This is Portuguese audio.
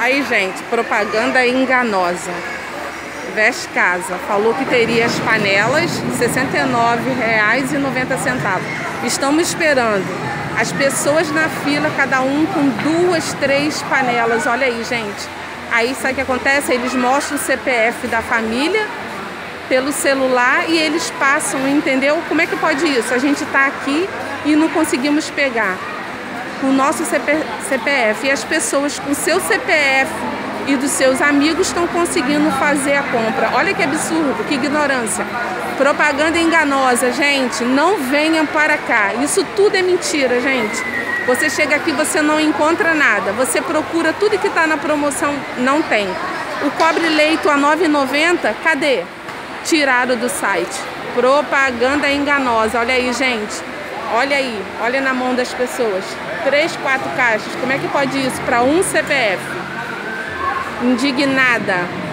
Aí, gente, propaganda enganosa. Veste Casa falou que teria as panelas R$ 69,90. Estamos esperando as pessoas na fila, cada um com 2, 3 panelas. Olha aí, gente. Aí, sabe o que acontece? Eles mostram o CPF da família pelo celular e eles passam, entendeu? Como é que pode isso? A gente tá aqui e não conseguimos pegar o nosso CPF. E as pessoas com seu CPF e dos seus amigos estão conseguindo fazer a compra. Olha que absurdo, que ignorância. Propaganda enganosa, gente. Não venham para cá. Isso tudo é mentira, gente. Você chega aqui, você não encontra nada. Você procura tudo que está na promoção, não tem. O cobre-leito a R$ 9,90, cadê? Tiraram do site. Propaganda enganosa. Olha aí, gente. Olha aí. Olha na mão das pessoas. 3, 4 caixas. Como é que pode isso para um CPF? Indignada.